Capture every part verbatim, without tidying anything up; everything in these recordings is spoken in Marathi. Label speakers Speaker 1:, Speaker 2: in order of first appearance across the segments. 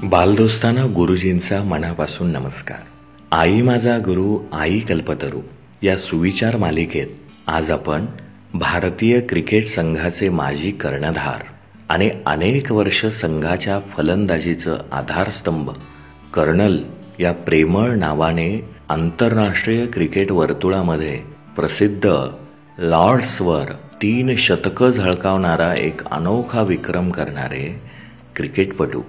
Speaker 1: बालदोस्तांना गुरुजींचा मनापासून नमस्कार. आई माझा गुरु, आई कल्पतरू या सुविचार मालिकेत आज आपण भारतीय क्रिकेट संघाचे माजी कर्णधार आणि अनेक वर्ष संघाच्या फलंदाजीचं आधारस्तंभ कर्नल या प्रेमळ नावाने आंतरराष्ट्रीय क्रिकेट वर्तुळामध्ये प्रसिद्ध लॉर्ड्सवर तीन शतकं झळकावणारा एक अनोखा विक्रम करणारे क्रिकेटपटू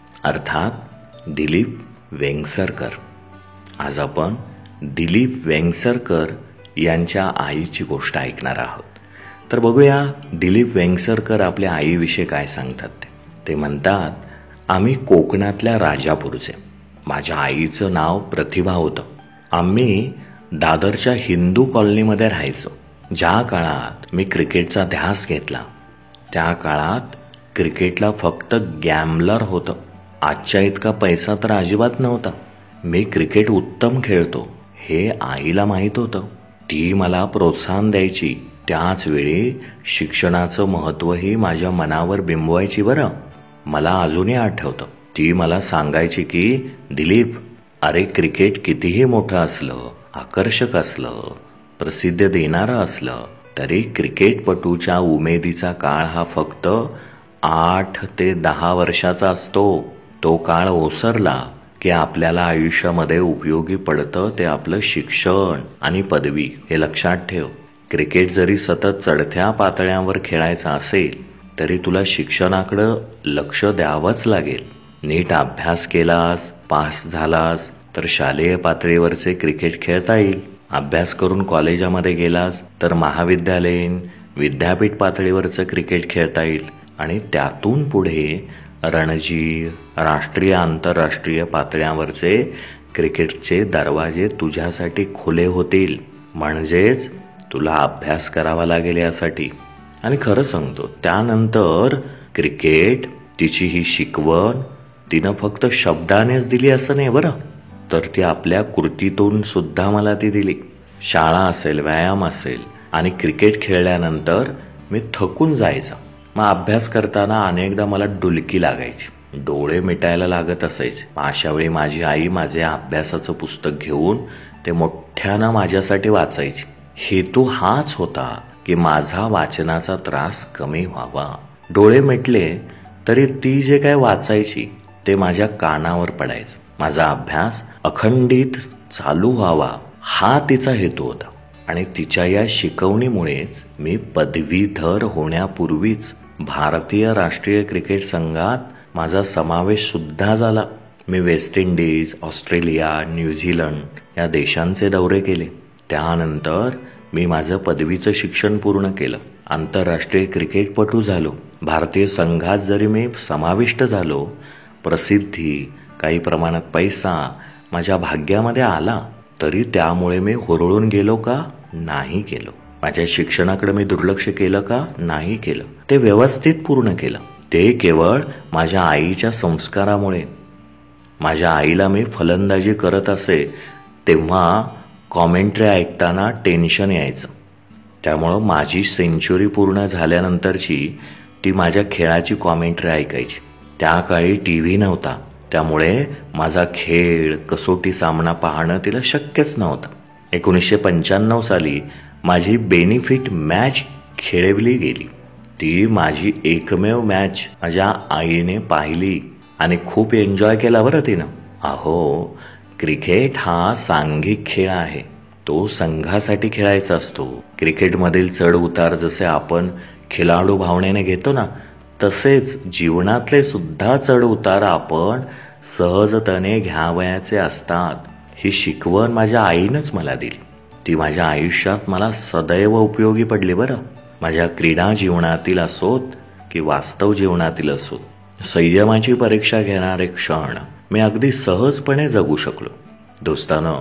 Speaker 1: अर्थात दिलीप वेंगसरकर. आज आपण दिलीप वेंगसरकर यांच्या आईची गोष्ट ऐकणार आहोत. तर बघूया दिलीप वेंगसरकर आपल्या आईविषयी काय सांगतात. ते ते म्हणतात, आम्ही कोकणातल्या राजापूरचे. माझ्या आईचं नाव प्रतिभा होतं. आम्ही दादरच्या हिंदू कॉलनीमध्ये राहायचो. ज्या काळात मी क्रिकेटचा ध्यास घेतला त्या काळात क्रिकेटला फक्त गॅम्बलर होतं. आजच्या इतका पैसा तर अजिबात नव्हता. मी क्रिकेट उत्तम खेळतो हे आईला माहीत होतं. ती मला प्रोत्साहन द्यायची. त्याच वेळी शिक्षणाचं महत्त्वही माझ्या मनावर बिंबवायची. बरं, मला अजूनही आठवतं, ती मला सांगायची की दिलीप, अरे क्रिकेट कितीही मोठं असलं, आकर्षक असलं, प्रसिद्ध देणारं असलं तरी क्रिकेटपटूच्या उमेदीचा काळ हा फक्त आठ ते दहा वर्षाचा असतो. तो काळ ओसरला की आपल्याला आयुष्यामध्ये उपयोगी पडतं ते आपलं शिक्षण आणि पदवी. हे लक्षात ठेव. क्रिकेट जरी सतत चढत्या पातळ्यांवर खेळायचं असेल तरी तुला शिक्षणाकडं लक्ष द्यावंच लागेल. नीट अभ्यास केलास, पास झालास तर शालेय पातळीवरचे क्रिकेट खेळता येईल. अभ्यास करून कॉलेजामध्ये गेलास तर महाविद्यालयीन, विद्यापीठ पातळीवरचं क्रिकेट खेळता येईल आणि त्यातून पुढे रणजी, राष्ट्रीय आंतरराष्ट्रीय पातळ्यांवरचे क्रिकेटचे दरवाजे तुझ्यासाठी खुले होतील. म्हणजेच तुला अभ्यास करावा लागेल यासाठी. आणि खरं सांगतो, त्यानंतर क्रिकेट, तिची ही शिकवण तिनं फक्त शब्दानेच दिली असं नाही बरं, तर ती आपल्या कृतीतून सुद्धा मला ती दिली. शाळा असेल, व्यायाम असेल आणि क्रिकेट खेळल्यानंतर मी थकून जायचा. मग अभ्यास करताना अनेकदा मला डुलकी लागायची, डोळे मिटायला लागत असायचे. अशा वेळी माझी आई माझे अभ्यासाचं पुस्तक घेऊन ते मोठ्यानं माझ्यासाठी वाचायची. हेतू हाच होता की माझा वाचनाचा त्रास कमी व्हावा. डोळे मिटले तरी ती जे काय वाचायची ते माझ्या कानावर पडायचं. माझा अभ्यास अखंडित चालू व्हावा हा तिचा हेतू होता. आणि तिच्या या शिकवणीमुळेच मी पदवीधर होण्यापूर्वीच भारतीय राष्ट्रीय क्रिकेट संघात माझा समावेश सुद्धा झाला. मी वेस्ट इंडिज, ऑस्ट्रेलिया, न्यूझीलंड या देशांचे दौरे केले. त्यानंतर मी माझं पदवीचं शिक्षण पूर्ण केलं. आंतरराष्ट्रीय क्रिकेटपटू झालो. भारतीय संघात जरी मी समाविष्ट झालो, प्रसिद्धी, काही प्रमाणात पैसा माझ्या भाग्यामध्ये आला तरी त्यामुळे मी हुरळून गेलो का? नाही केलो. माझ्या शिक्षणाकडे मी दुर्लक्ष केलं का? नाही केलं. ते व्यवस्थित पूर्ण केलं. ते केवळ माझ्या आईच्या संस्कारामुळे. माझ्या आईला मी फलंदाजी करत असे तेव्हा कॉमेंट्री ऐकताना टेन्शन यायचं. त्यामुळं माझी सेंचुरी पूर्ण झाल्यानंतरची ती माझ्या खेळाची कॉमेंट्री ऐकायची. त्या काळी टी व्ही नव्हता, त्यामुळे माझा खेळ, कसोटी सामना पाहणं तिला शक्यच नव्हतं. एकोणीसशे पंच्याण्णव साली माझी बेनिफिट मॅच खेळवली गेली. ती माझी एकमेव मॅच माझ्या आईने पाहिली आणि खूप एन्जॉय केला बरं तिनं. अहो, क्रिकेट हा सांघिक खेळ आहे. तो संघासाठी खेळायचा असतो. क्रिकेटमधील चढ उतार जसे आपण खिलाडू भावनेने घेतो ना, तसेच जीवनातले सुद्धा चढ उतार आपण सहजतेने घ्यावयाचे असतात. ही शिकवण माझ्या आईनंच मला दिली. ती माझ्या आयुष्यात मला सदैव उपयोगी पडली बरं. माझ्या क्रीडा जीवनातील असोत की वास्तव जीवनातील असोत, संयमाची परीक्षा घेणारे क्षण मी अगदी सहजपणे जगू शकलो. दोस्तांनो,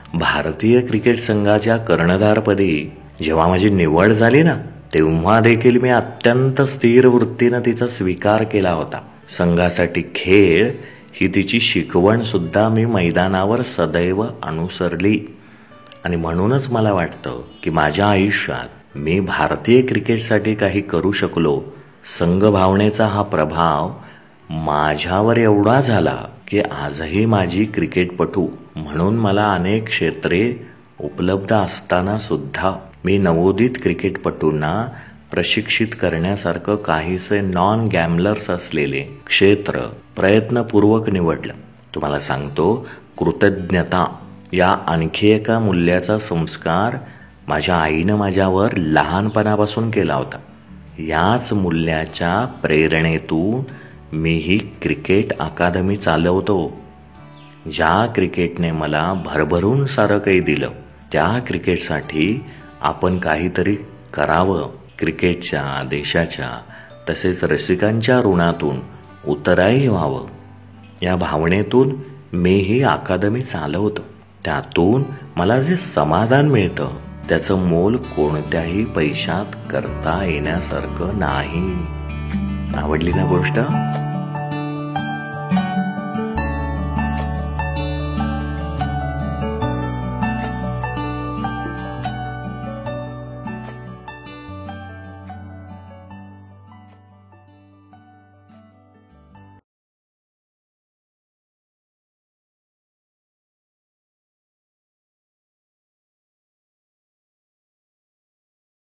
Speaker 1: भारतीय क्रिकेट संघाच्या कर्णधारपदी जेव्हा माझी निवड झाली ना, तेव्हा देखील मी अत्यंत स्थिर वृत्तीनं तिचा स्वीकार केला होता. संघासाठी खेळ ही तिची शिकवण सुद्धा मी मैदानावर सदैव अनुसरली. आणि म्हणूनच मला वाटतं की माझ्या आयुष्यात मी भारतीय क्रिकेटसाठी काही करू शकलो. संघभावनेचा हा प्रभाव माझ्यावर एवढा झाला की आजही माझी क्रिकेटपटू म्हणून मला अनेक क्षेत्रे उपलब्ध असताना सुद्धा मी नवोदित क्रिकेटपटूंना प्रशिक्षित करण्यासारखं काहीसे नॉन गॅमलर्स असलेले क्षेत्र प्रयत्नपूर्वक निवडलं. तुम्हाला सांगतो, कृतज्ञता या आणखी एका मूल्याचा संस्कार माझ्या आईनं माझ्यावर लहानपणापासून केला होता. याच मूल्याच्या प्रेरणेतून मीही क्रिकेट अकादमी चालवतो. ज्या क्रिकेटने मला भरभरून सारं काही दिलं, त्या क्रिकेटसाठी आपण काहीतरी करावं. क्रिकेटच्या, देशाच्या तसेच रसिकांच्या ऋणातून उतराई व्हावं या भावनेतून मीही अकादमी चालवतो. त्यातून मला जे समाधान मिळतं त्याचं मोल कोणत्याही पैशात करता येण्यासारखं नाही. आवडली ना गोष्ट?